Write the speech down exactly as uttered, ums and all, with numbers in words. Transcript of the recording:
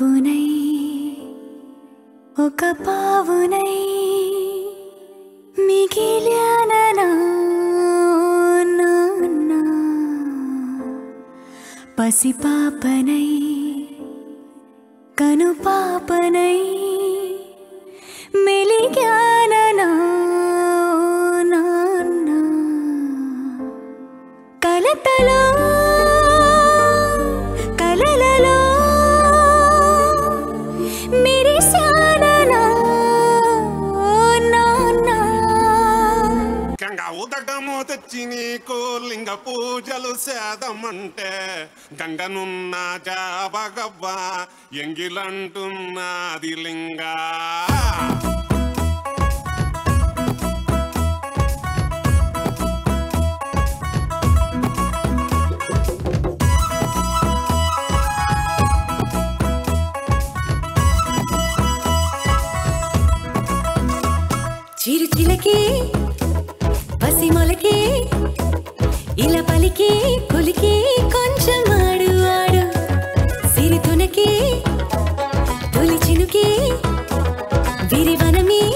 బాబునై ఒక పావునై మిగిలానా నాన్న పసిపాపనై కను పాపనై మెలిగానా నాన్న కలతలో కలలలో ఉదకము తెచ్చి నీకు లింగ పూజలు సేదమంటే గంగనున్న జాబగవ్వ ఎంగిలంటున్నది లింగా చిరుచిలకి పసిమొలకి ఇలా పలికి కొలికి కొంచెం ఆడు ఆడు సిరితునకి తొలి చినుకి విరివనమి